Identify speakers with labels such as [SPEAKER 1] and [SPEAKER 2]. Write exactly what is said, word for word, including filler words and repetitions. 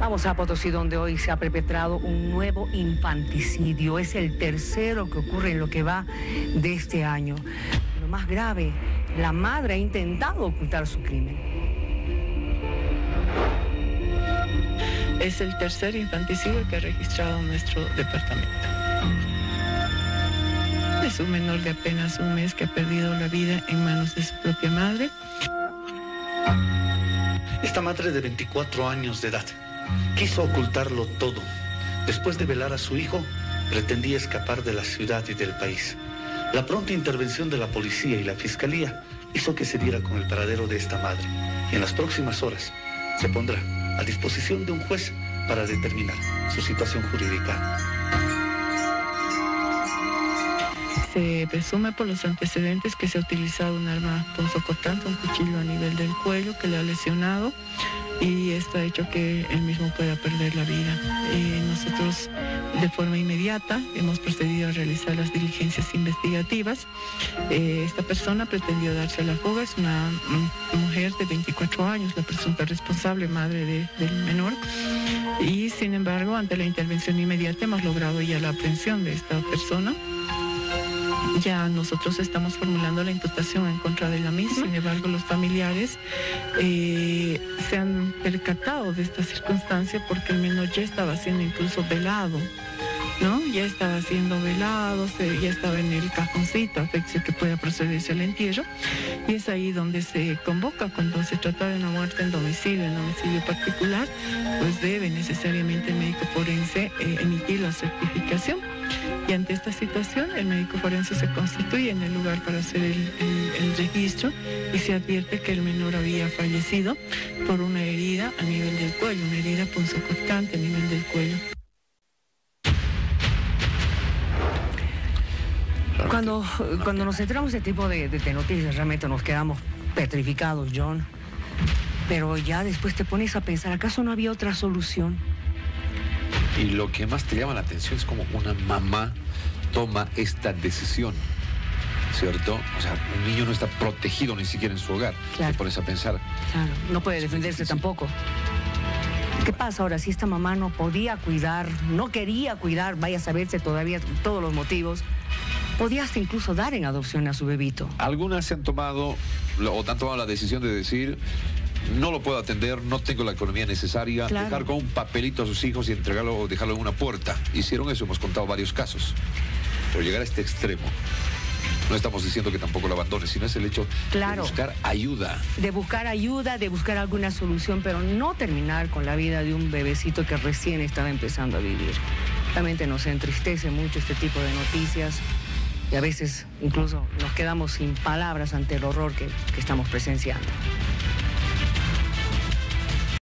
[SPEAKER 1] Vamos a Potosí, donde hoy se ha perpetrado un nuevo infanticidio. Es el tercero que ocurre en lo que va de este año. Lo más grave, la madre ha intentado ocultar su crimen.
[SPEAKER 2] Es el tercer infanticidio que ha registrado nuestro departamento. Es un menor de apenas un mes que ha perdido la vida en manos de su propia madre.
[SPEAKER 3] Esta madre de veinticuatro años de edad quiso ocultarlo todo. Después de velar a su hijo, pretendía escapar de la ciudad y del país. La pronta intervención de la policía y la fiscalía hizo que se diera con el paradero de esta madre. Y en las próximas horas se pondrá a disposición de un juez para determinar su situación jurídica.
[SPEAKER 2] Se presume por los antecedentes que se ha utilizado un arma punzocortante, un cuchillo a nivel del cuello que le ha lesionado, y esto ha hecho que él mismo pueda perder la vida. Eh, nosotros de forma inmediata hemos procedido a realizar las diligencias investigativas. Eh, esta persona pretendió darse a la fuga, es una mm, mujer de veinticuatro años, la presunta responsable, madre de, del menor, y sin embargo ante la intervención inmediata hemos logrado ya la aprehensión de esta persona. Ya nosotros estamos formulando la imputación en contra de la misma. Sin embargo, los familiares eh, se han percatado de esta circunstancia porque el menor ya estaba siendo incluso velado, ¿no? Ya estaba siendo velado, se, ya estaba en el cajoncito a efecto que pueda procederse al entierro. Y es ahí donde se convoca, cuando se trata de una muerte en domicilio, en domicilio particular, pues debe necesariamente el médico forense eh, emitir la certificación. Y ante esta situación, el médico forense se constituye en el lugar para hacer el, el, el registro y se advierte que el menor había fallecido por una herida a nivel del cuello, una herida punzocortante a nivel del cuello.
[SPEAKER 1] Cuando, cuando nos enteramos de este tipo de, de, de noticias, realmente nos quedamos petrificados, John. Pero ya después te pones a pensar, ¿acaso no había otra solución?
[SPEAKER 4] Y lo que más te llama la atención es como una mamá toma esta decisión, ¿cierto? O sea, un niño no está protegido ni siquiera en su hogar.
[SPEAKER 1] Claro.
[SPEAKER 4] Te pones a pensar.
[SPEAKER 1] Claro, no puede defenderse tampoco. ¿Qué pasa ahora si esta mamá no podía cuidar, no quería cuidar, vaya a saberse todavía todos los motivos? Podía hasta incluso dar en adopción a su bebito.
[SPEAKER 4] Algunas se han tomado, o han tomado la decisión de decir: no lo puedo atender, no tengo la economía necesaria, claro. Dejar con un papelito a sus hijos y entregarlo o dejarlo en una puerta. Hicieron eso, hemos contado varios casos. Pero llegar a este extremo, no estamos diciendo que tampoco lo abandone, sino es el hecho
[SPEAKER 1] claro.
[SPEAKER 4] de buscar ayuda.
[SPEAKER 1] De buscar ayuda, de buscar alguna solución, pero no terminar con la vida de un bebecito que recién estaba empezando a vivir. Realmente nos entristece mucho este tipo de noticias y a veces incluso nos quedamos sin palabras ante el horror que, que estamos presenciando.